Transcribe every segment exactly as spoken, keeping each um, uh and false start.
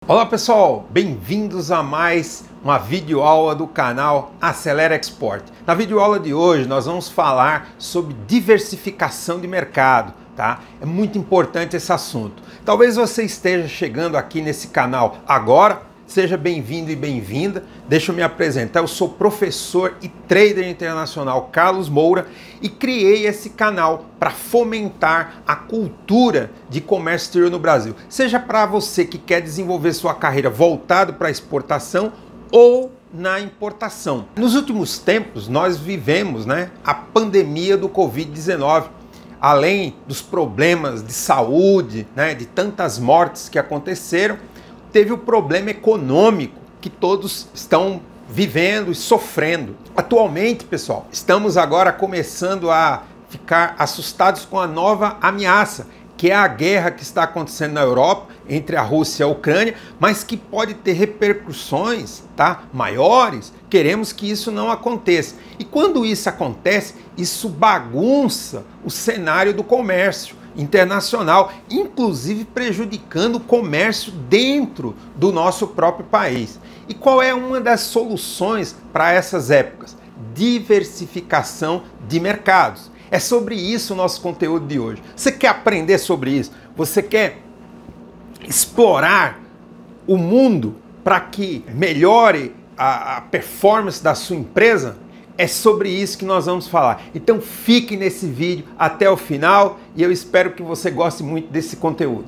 Olá pessoal, bem-vindos a mais uma videoaula do canal Acelera Export. Na videoaula de hoje nós vamos falar sobre diversificação de mercado, tá? É muito importante esse assunto. Talvez você esteja chegando aqui nesse canal agora, seja bem-vindo e bem-vinda. Deixa eu me apresentar, eu sou professor e trader internacional Carlos Moura e criei esse canal para fomentar a cultura de comércio exterior no Brasil. Seja para você que quer desenvolver sua carreira voltado para a exportação ou na importação. Nos últimos tempos nós vivemos, né, a pandemia do Covid dezenove. Além dos problemas de saúde, né, de tantas mortes que aconteceram, teve o problema econômico que todos estão vivendo e sofrendo. Atualmente, pessoal, estamos agora começando a ficar assustados com a nova ameaça, que é a guerra que está acontecendo na Europa entre a Rússia e a Ucrânia, mas que pode ter repercussões, tá, maiores. Queremos que isso não aconteça. E quando isso acontece, isso bagunça o cenário do comércio internacional, inclusive prejudicando o comércio dentro do nosso próprio país. E qual é uma das soluções para essas épocas? Diversificação de mercados. É sobre isso o nosso conteúdo de hoje. Você quer aprender sobre isso? Você quer explorar o mundo para que melhore a, a performance da sua empresa? É sobre isso que nós vamos falar. Então fique nesse vídeo até o final e eu espero que você goste muito desse conteúdo.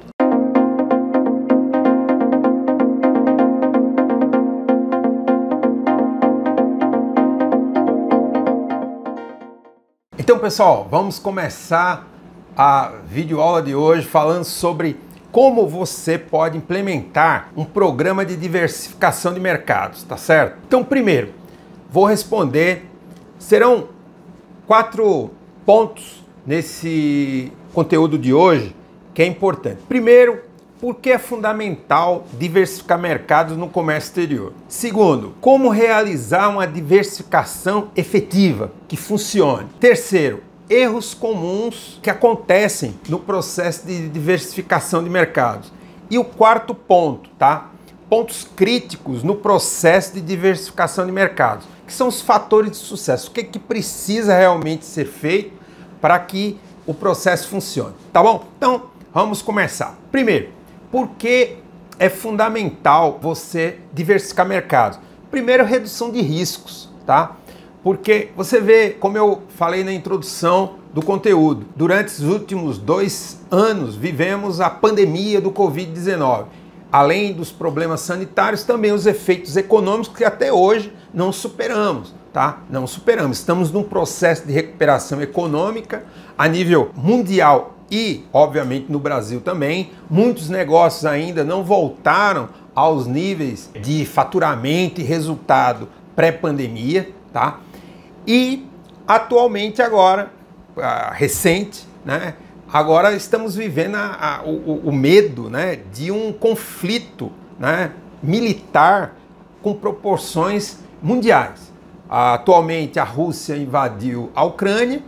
Então pessoal, vamos começar a videoaula de hoje falando sobre como você pode implementar um programa de diversificação de mercados, tá certo? Então primeiro, vou responder. Serão quatro pontos nesse conteúdo de hoje que é importante. Primeiro, por que é fundamental diversificar mercados no comércio exterior? Segundo, como realizar uma diversificação efetiva, que funcione. Terceiro, erros comuns que acontecem no processo de diversificação de mercados. E o quarto ponto, tá? Pontos críticos no processo de diversificação de mercados, que são os fatores de sucesso. O que, que precisa realmente ser feito para que o processo funcione, tá bom? Então, vamos começar. Primeiro, por que é fundamental você diversificar mercados? Primeiro, redução de riscos, tá? Porque você vê, como eu falei na introdução do conteúdo, durante os últimos dois anos vivemos a pandemia do Covid dezenove. Além dos problemas sanitários, também os efeitos econômicos que até hoje não superamos, tá? Não superamos. Estamos num processo de recuperação econômica a nível mundial e, obviamente, no Brasil também. Muitos negócios ainda não voltaram aos níveis de faturamento e resultado pré-pandemia, tá? E, atualmente, agora, recente, né? Agora estamos vivendo a, a, o, o medo, né, de um conflito, né, militar com proporções mundiais. Atualmente a Rússia invadiu a Ucrânia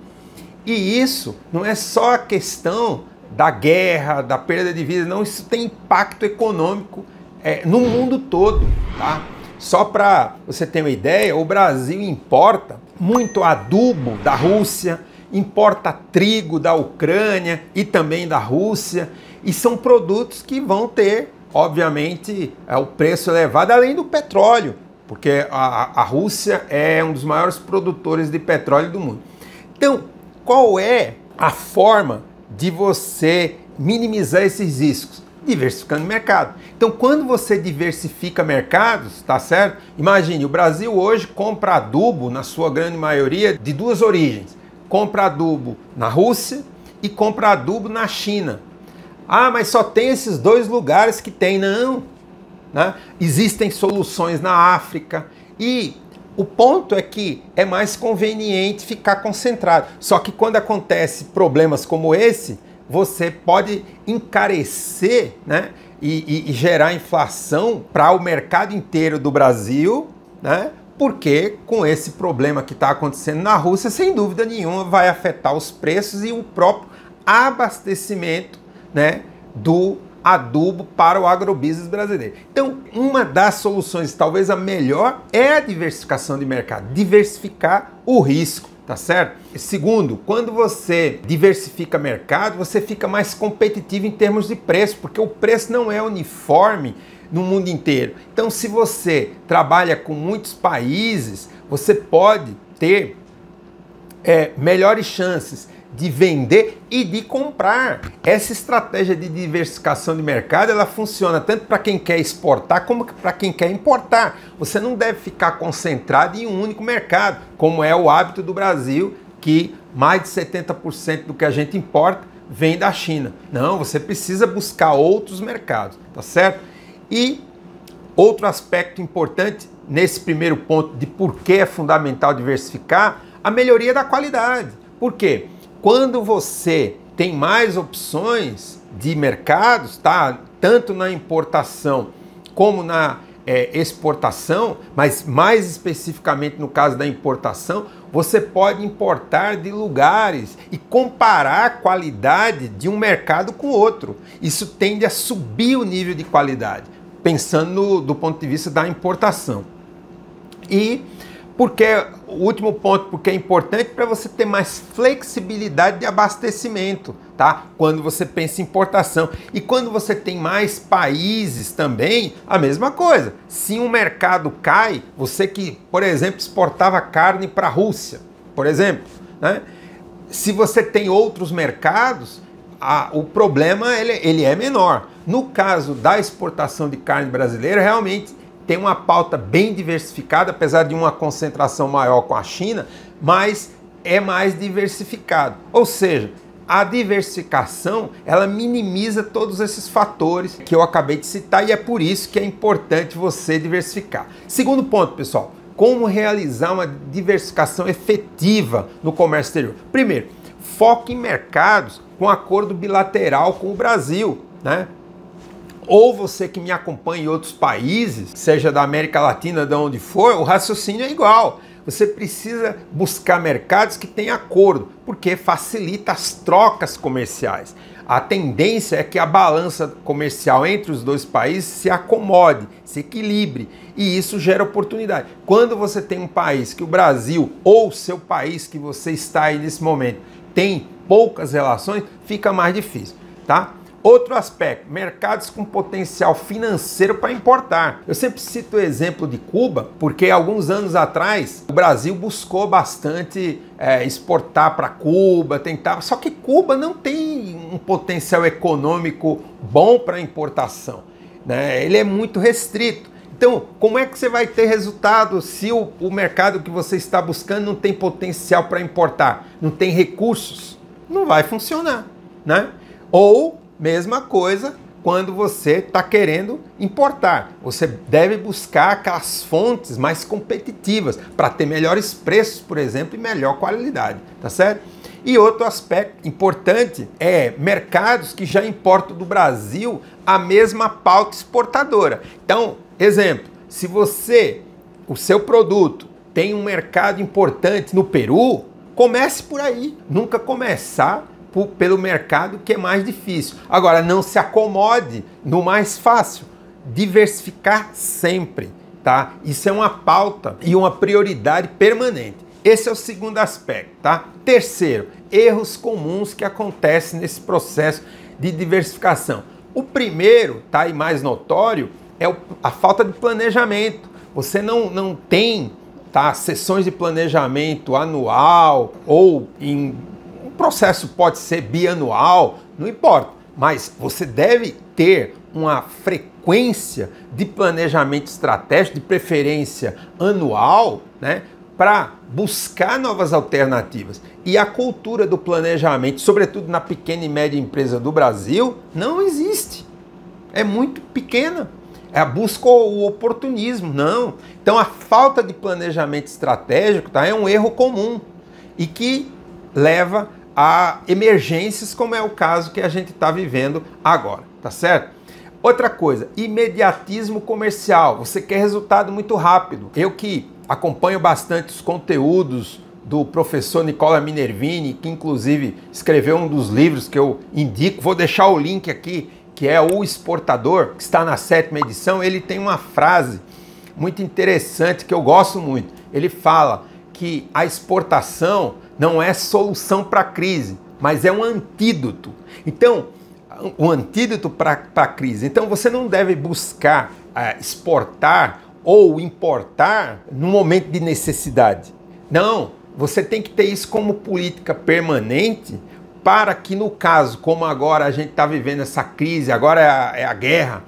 e isso não é só a questão da guerra, da perda de vidas, não, isso tem impacto econômico é, no mundo todo, tá? Só para você ter uma ideia, o Brasil importa muito adubo da Rússia, importa trigo da Ucrânia e também da Rússia, e são produtos que vão ter, obviamente, o preço elevado, além do petróleo, porque a, a Rússia é um dos maiores produtores de petróleo do mundo. Então, qual é a forma de você minimizar esses riscos? Diversificando o mercado. Então, quando você diversifica mercados, tá certo? Imagine, o Brasil hoje compra adubo, na sua grande maioria, de duas origens. Compra adubo na Rússia e compra adubo na China. Ah, mas só tem esses dois lugares que tem. Não, né? Existem soluções na África e o ponto é que é mais conveniente ficar concentrado. Só que quando acontece problemas como esse, você pode encarecer, né? e, e, e gerar inflação para o mercado inteiro do Brasil, né? Porque com esse problema que está acontecendo na Rússia, sem dúvida nenhuma, vai afetar os preços e o próprio abastecimento, né, do adubo para o agrobusiness brasileiro. Então, uma das soluções, talvez a melhor, é a diversificação de mercado, diversificar o risco, tá certo? Segundo, quando você diversifica mercado, você fica mais competitivo em termos de preço, porque o preço não é uniforme no mundo inteiro. Então, se você trabalha com muitos países, você pode ter é, melhores chances de vender e de comprar. Essa estratégia de diversificação de mercado, ela funciona tanto para quem quer exportar como para quem quer importar. Você não deve ficar concentrado em um único mercado, como é o hábito do Brasil, que mais de setenta por cento do que a gente importa vem da China. Não, você precisa buscar outros mercados, tá certo? E outro aspecto importante nesse primeiro ponto de por que é fundamental diversificar, a melhoria da qualidade. Por quê? Quando você tem mais opções de mercados, tá? Tanto na importação como na é, exportação, mas mais especificamente no caso da importação, você pode importar de lugares e comparar a qualidade de um mercado com outro. Isso tende a subir o nível de qualidade, pensando no, do ponto de vista da importação. E porque o último ponto, porque é importante para você ter mais flexibilidade de abastecimento, tá? Quando você pensa em importação. E quando você tem mais países também, a mesma coisa. Se um mercado cai, você que, por exemplo, exportava carne para a Rússia, por exemplo, né? Se você tem outros mercados, a, o problema ele, ele é menor. No caso da exportação de carne brasileira, realmente tem uma pauta bem diversificada, apesar de uma concentração maior com a China, mas é mais diversificado. Ou seja, a diversificação, ela minimiza todos esses fatores que eu acabei de citar e é por isso que é importante você diversificar. Segundo ponto, pessoal, como realizar uma diversificação efetiva no comércio exterior? Primeiro, foque em mercados com acordo bilateral com o Brasil, né? Ou você que me acompanha em outros países, seja da América Latina, de onde for, o raciocínio é igual. Você precisa buscar mercados que tenham acordo, porque facilita as trocas comerciais. A tendência é que a balança comercial entre os dois países se acomode, se equilibre, e isso gera oportunidade. Quando você tem um país que o Brasil, ou o seu país que você está aí nesse momento, tem poucas relações, fica mais difícil, tá? Outro aspecto, mercados com potencial financeiro para importar. Eu sempre cito o exemplo de Cuba, porque alguns anos atrás o Brasil buscou bastante é, exportar para Cuba, tentar. Só que Cuba não tem um potencial econômico bom para importação, né? Ele é muito restrito. Então, como é que você vai ter resultado se o, o mercado que você está buscando não tem potencial para importar, não tem recursos? Não vai funcionar, né? Ou mesma coisa quando você está querendo importar. Você deve buscar aquelas fontes mais competitivas para ter melhores preços, por exemplo, e melhor qualidade, tá certo? E outro aspecto importante é mercados que já importam do Brasil a mesma pauta exportadora. Então, exemplo, se você, o seu produto tem um mercado importante no Peru, comece por aí, nunca começar pelo mercado que é mais difícil. Agora, não se acomode no mais fácil. Diversificar sempre, tá? Isso é uma pauta e uma prioridade permanente. Esse é o segundo aspecto, tá? Terceiro, erros comuns que acontecem nesse processo de diversificação. O primeiro, tá? E mais notório, é a falta de planejamento. Você não, não tem, tá? Sessões de planejamento anual ou em O processo pode ser bianual, não importa, mas você deve ter uma frequência de planejamento estratégico, de preferência anual, né, para buscar novas alternativas. E a cultura do planejamento, sobretudo na pequena e média empresa do Brasil, não existe. É muito pequena. É a busca o oportunismo, não. Então a falta de planejamento estratégico, tá, é um erro comum e que leva a emergências, como é o caso que a gente está vivendo agora, tá certo? Outra coisa, imediatismo comercial. Você quer resultado muito rápido. Eu que acompanho bastante os conteúdos do professor Nicola Minervini, que inclusive escreveu um dos livros que eu indico, vou deixar o link aqui, que é o exportador, que está na sétima edição, ele tem uma frase muito interessante que eu gosto muito. Ele fala que a exportação não é solução para a crise, mas é um antídoto. Então, um antídoto para a crise. Então, você não deve buscar uh, exportar ou importar no momento de necessidade. Não, você tem que ter isso como política permanente para que, no caso, como agora a gente está vivendo essa crise, agora é a, é a guerra,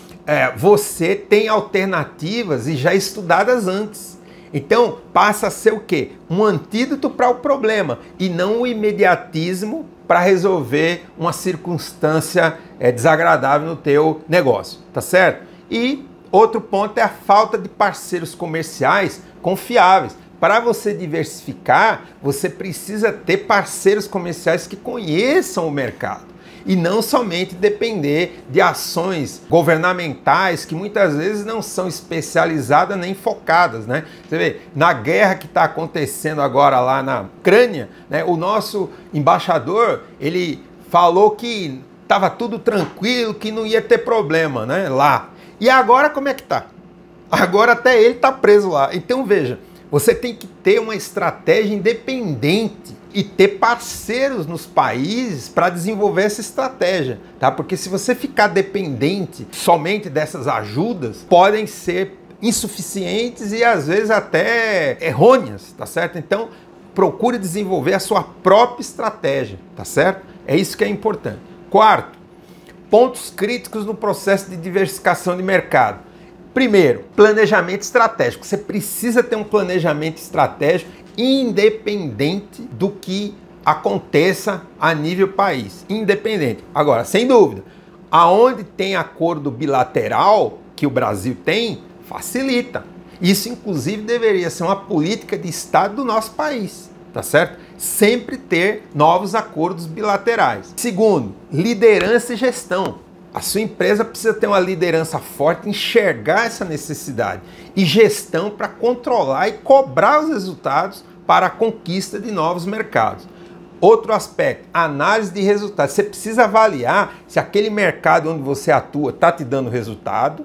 é, você tem alternativas e já estudadas antes. Então, passa a ser o quê? Um antídoto para o problema e não o imediatismo para resolver uma circunstância é, desagradável no teu negócio, tá certo? E outro ponto é a falta de parceiros comerciais confiáveis. Para você diversificar, você precisa ter parceiros comerciais que conheçam o mercado e não somente depender de ações governamentais que muitas vezes não são especializadas nem focadas, né? Você vê, na guerra que está acontecendo agora lá na Ucrânia, né, o nosso embaixador, ele falou que estava tudo tranquilo, que não ia ter problema, né, lá. E agora como é que tá? Agora até ele está preso lá. Então veja, você tem que ter uma estratégia independente e ter parceiros nos países para desenvolver essa estratégia, tá? Porque se você ficar dependente somente dessas ajudas, podem ser insuficientes e às vezes até errôneas, tá certo? Então, procure desenvolver a sua própria estratégia, tá certo? É isso que é importante. Quarto, pontos críticos no processo de diversificação de mercado. Primeiro, planejamento estratégico. Você precisa ter um planejamento estratégico independente do que aconteça a nível país. Independente. Agora, sem dúvida, aonde tem acordo bilateral, que o Brasil tem, facilita. Isso, inclusive, deveria ser uma política de Estado do nosso país, tá certo? Sempre ter novos acordos bilaterais. Segundo, liderança e gestão. A sua empresa precisa ter uma liderança forte, enxergar essa necessidade e gestão para controlar e cobrar os resultados para a conquista de novos mercados. Outro aspecto, análise de resultados. Você precisa avaliar se aquele mercado onde você atua está te dando resultado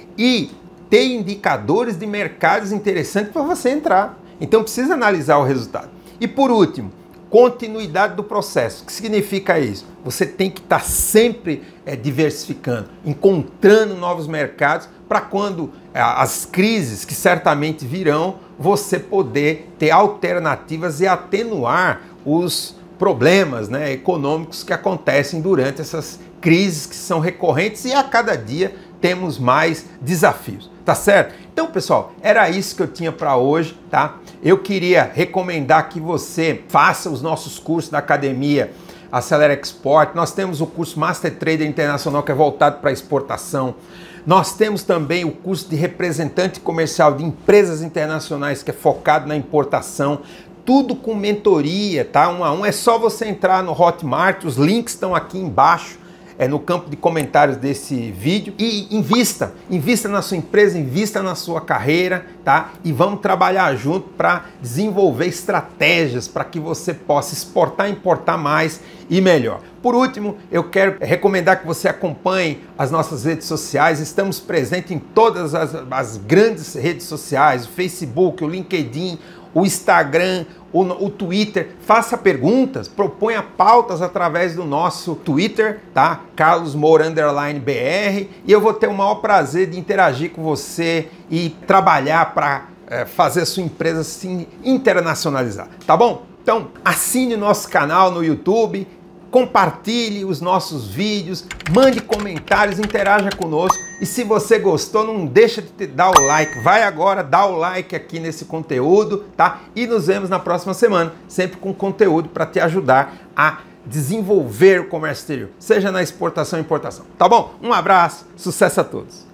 e ter indicadores de mercados interessantes para você entrar. Então precisa analisar o resultado. E por último, continuidade do processo. O que significa isso? Você tem que estar sempre é, diversificando, encontrando novos mercados para quando é, as crises que certamente virão, você poder ter alternativas e atenuar os problemas, né, econômicos que acontecem durante essas crises que são recorrentes e a cada dia temos mais desafios, tá certo? Então, pessoal, era isso que eu tinha para hoje, tá? Eu queria recomendar que você faça os nossos cursos da academia Acelera Export. Nós temos o curso Master Trader Internacional, que é voltado para exportação. Nós temos também o curso de representante comercial de empresas internacionais, que é focado na importação. Tudo com mentoria, tá? Um a um. É só você entrar no Hotmart, os links estão aqui embaixo. É no campo de comentários desse vídeo e invista, invista na sua empresa, invista na sua carreira, tá? E vamos trabalhar junto para desenvolver estratégias para que você possa exportar, importar mais e melhor. Por último, eu quero recomendar que você acompanhe as nossas redes sociais. Estamos presentes em todas as, as grandes redes sociais, o Facebook, o LinkedIn, o Instagram, o, o Twitter. Faça perguntas, proponha pautas através do nosso Twitter, tá? Carlos Moura underline B R, e eu vou ter o maior prazer de interagir com você e trabalhar para é, fazer a sua empresa se internacionalizar, tá bom? Então, assine o nosso canal no YouTube, compartilhe os nossos vídeos, mande comentários, interaja conosco. E se você gostou, não deixa de dar o like. Vai agora, dá o like aqui nesse conteúdo, tá? E nos vemos na próxima semana, sempre com conteúdo para te ajudar a desenvolver o comércio exterior, seja na exportação e importação. Tá bom? Um abraço, sucesso a todos!